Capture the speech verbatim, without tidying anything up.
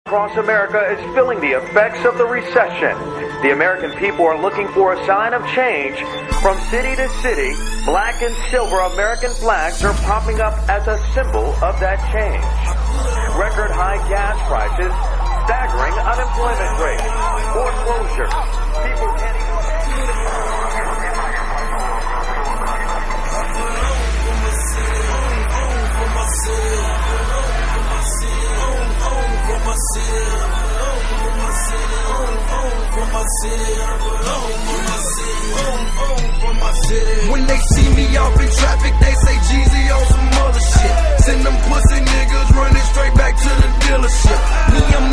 across America is feeling the effects of the recession. The American people are looking for a sign of change. From city to city, black and silver American flags are popping up as a symbol of that change. Record high gas prices, staggering unemployment rate, foreclosures. People can't even... When they see me off in traffic, they say Jeezy on some other shit. Send them pussy niggas running straight back to the dealership. Me, I'm